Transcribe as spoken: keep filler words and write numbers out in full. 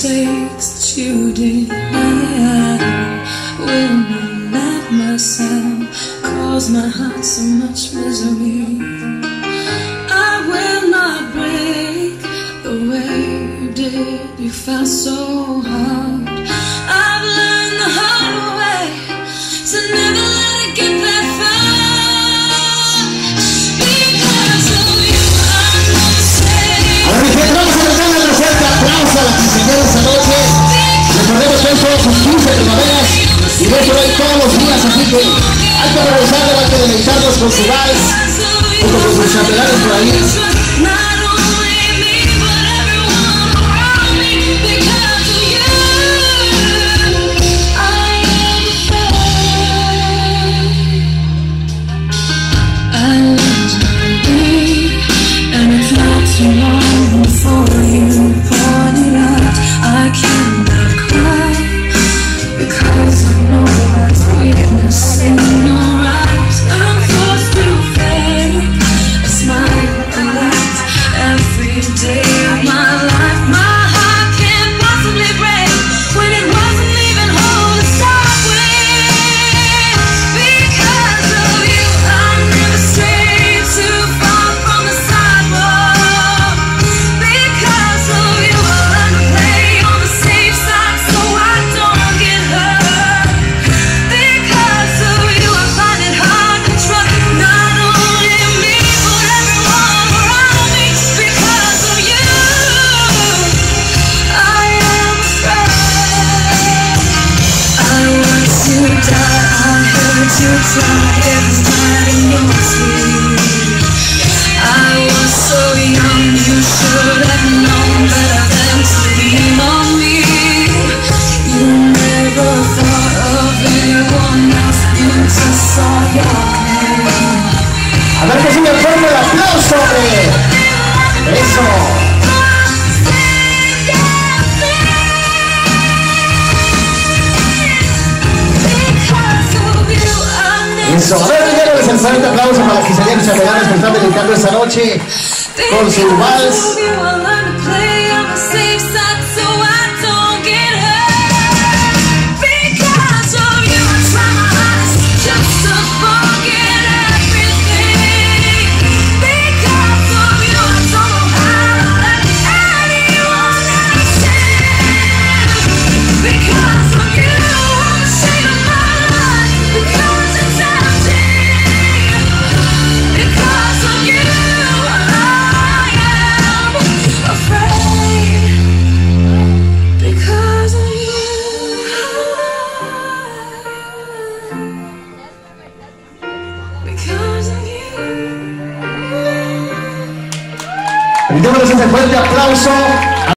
mistakes that you did. I will not let myself cause my heart so much misery. I will not break the way you did. You felt so hard. I've learned the hard way to never let it get that far. Because of you, I'm not safe. A ver, mi gente, vamos a darle otro fuerte aplauso a la quinceañera esta noche. Recordemos que hoy son sus quince primaveras y de por ahí todos los días, así que hay que regresarle, hay que deleitarnos con su vals, junto con sus chambelanes por ahí. A ver que sigue fuerte el aplauso, hombre. Eso. Eso. A ver, déjenles el fuerte aplauso para las quinceañeras chambelanes que están dedicando esta noche con su vals. Y démosles un fuerte aplauso